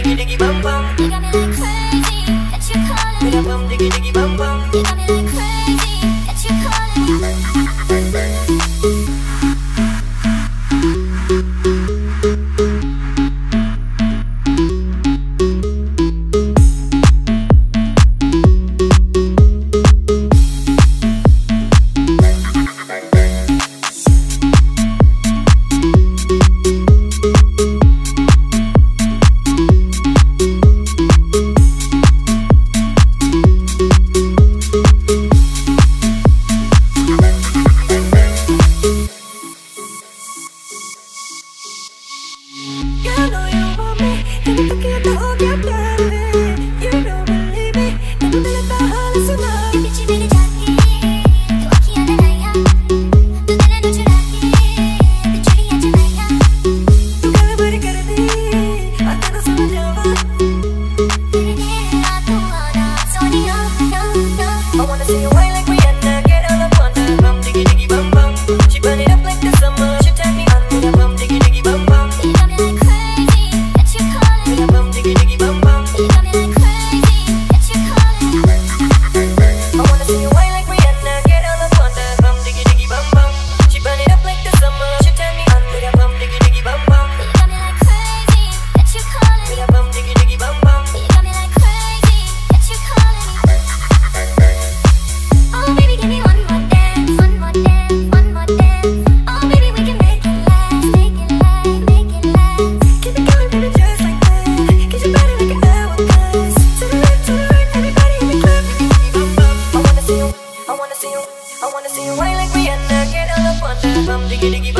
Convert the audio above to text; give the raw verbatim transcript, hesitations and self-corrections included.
diggy diggy bum bum. You got me like crazy, that you calling. With a bum diggy diggy bum bum. You got me like crazy, that you calling. Diggy diggy